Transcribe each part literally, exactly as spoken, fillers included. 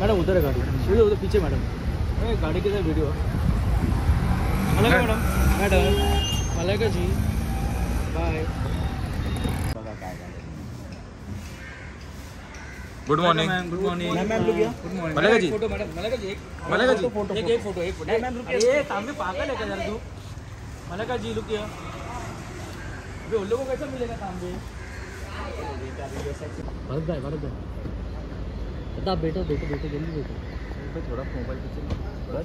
Madam उधर है गाड़ी, वीडियो उधर पीछे मैडम, गाड़ी के साथ video. Malaika madam, madam Malaika ji bye. Good morning. Good morning ma'am. Ma'am रुकिए, good morning Malaika ji. Photo madam, Malaika ji एक मलाइका जी फोटो, एक एक फोटो, एक फोटो मैम रुकिए। ये सामने पागल है क्या यार तू? मलाइका जी रुकिए, अबे उन लोगों को कैसे मिलेगा सामने? भरत भाई, भरत भाई बता, बेटा बेटा बेटा जल्दी बेटा, थोड़ा मोबाइल पीछे बस।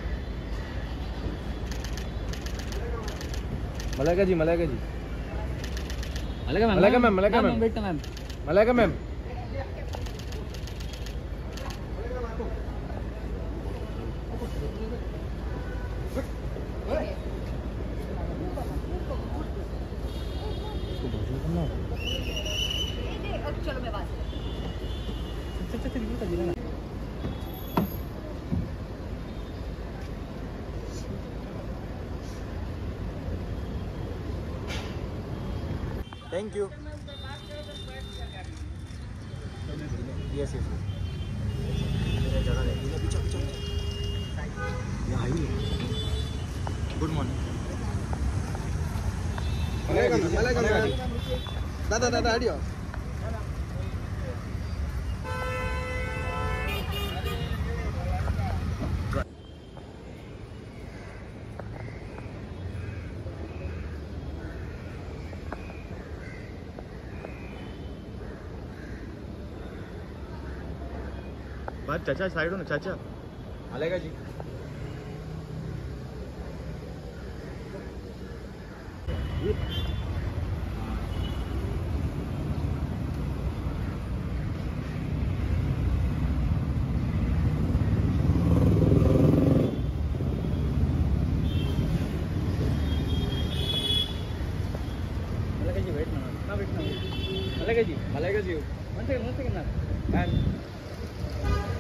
Malaika ji, Malaika ji, Malaika ma'am, Malaika ma'am, Malaika ma'am, बेटा मैम, मलाइका मैम। चलो मैं बात thank you. Yes yes good morning. दादा दादा हटियो। बात चाचा साइड हो ना चाचा। मलाइका जी मलाइका जी वेट ना ना वेट ना Malaika ji, Malaika ji one second one second ma'am.